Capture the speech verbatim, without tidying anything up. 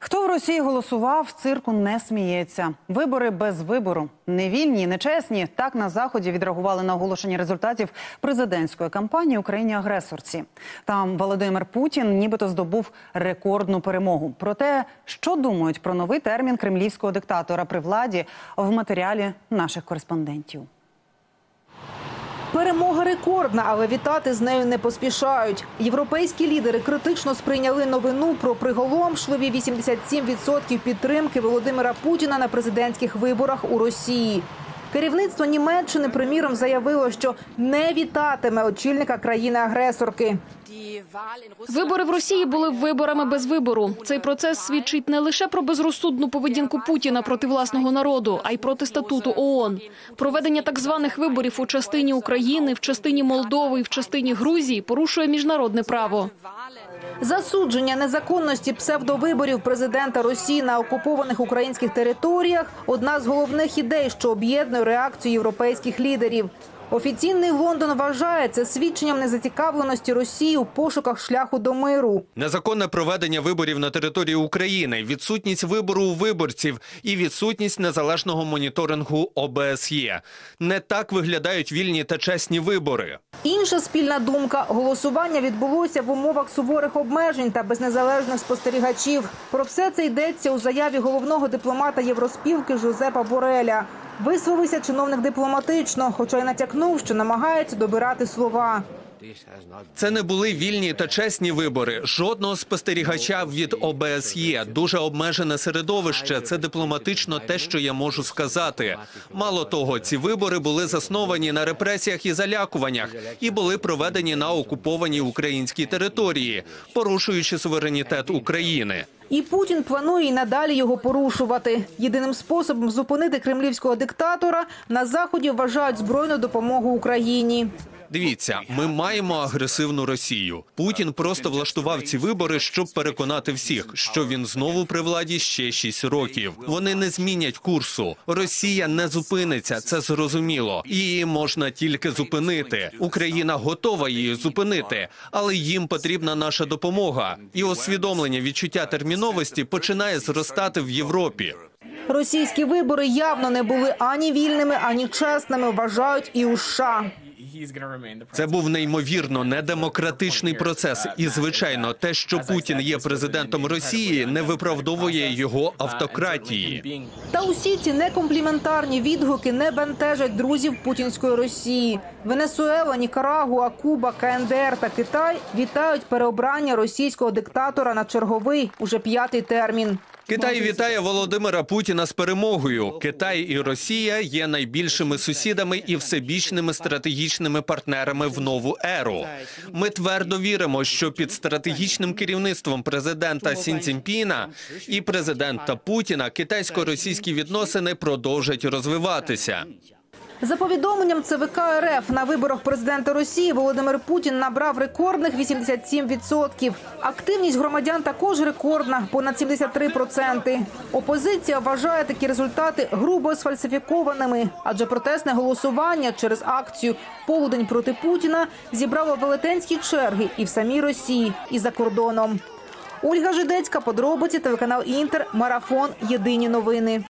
Хто в Росії голосував, цирку не сміється. Вибори без вибору. Невільні, нечесні. Так на Заході відреагували на оголошення результатів президентської кампанії Україні-агресорці. Там Володимир Путін нібито здобув рекордну перемогу. Про те, що думають про новий термін кремлівського диктатора при владі, в матеріалі наших кореспондентів. Перемога рекордна, але вітати з нею не поспішають. Європейські лідери критично сприйняли новину про приголомшливі вісімдесят сім відсотків підтримки Володимира Путіна на президентських виборах у Росії. Керівництво Німеччини, приміром, заявило, що не вітатиме очільника країни-агресорки. Вибори в Росії були виборами без вибору. Цей процес свідчить не лише про безрозсудну поведінку Путіна проти власного народу, а й проти статуту ООН. Проведення так званих виборів у частині України, в частині Молдови і в частині Грузії порушує міжнародне право. Засудження незаконності псевдовиборів президента Росії на окупованих українських територіях – одна з головних ідей, що об'єднує реакцію європейських лідерів. Офіційний Лондон вважає це свідченням незацікавленості Росії у пошуках шляху до миру. Незаконне проведення виборів на території України, відсутність вибору у виборців і відсутність незалежного моніторингу О Б С Є. Не так виглядають вільні та чесні вибори. Інша спільна думка – голосування відбулося в умовах суворих обмежень та без незалежних спостерігачів. Про все це йдеться у заяві головного дипломата Євроспілки Жозепа Бореля. Висловився чиновник дипломатично, хоча й натякнув, що намагається добирати слова. Це не були вільні та чесні вибори. Жодного спостерігача від О Б С Є. Дуже обмежене середовище. Це дипломатично те, що я можу сказати. Мало того, ці вибори були засновані на репресіях і залякуваннях і були проведені на окупованій українській території, порушуючи суверенітет України. І Путін планує і надалі його порушувати. Єдиним способом зупинити кремлівського диктатора на Заході вважають збройну допомогу Україні. Дивіться, ми маємо агресивну Росію. Путін просто влаштував ці вибори, щоб переконати всіх, що він знову при владі ще шість років. Вони не змінять курсу. Росія не зупиниться, це зрозуміло. Її можна тільки зупинити. Україна готова її зупинити, але їм потрібна наша допомога. І усвідомлення відчуття терміновості починає зростати в Європі. Російські вибори явно не були ані вільними, ані чесними, вважають і у США. Це був неймовірно недемократичний процес. І, звичайно, те, що Путін є президентом Росії, не виправдовує його автократії. Та усі ці некомпліментарні відгуки не бентежать друзів путінської Росії. Венесуела, Нікарагуа, Куба, К Н Д Р та Китай вітають переобрання російського диктатора на черговий, уже п'ятий термін. Китай вітає Володимира Путіна з перемогою. Китай і Росія є найбільшими сусідами і всебічними стратегічними партнерами в нову еру. Ми твердо віримо, що під стратегічним керівництвом президента Сі Цзіньпіна і президента Путіна китайсько-російські відносини продовжать розвиватися. За повідомленням Це Ве Ка Ер Еф, на виборах президента Росії Володимир Путін набрав рекордних вісімдесят сім відсотків. Активність громадян також рекордна – понад сімдесят три відсотки. Опозиція вважає такі результати грубо сфальсифікованими, адже протестне голосування через акцію «Полудень проти Путіна» зібрало велетенські черги і в самій Росії, і за кордоном. Ольга Жидецька, подробиці, телеканал Інтер, Марафон, Єдині новини.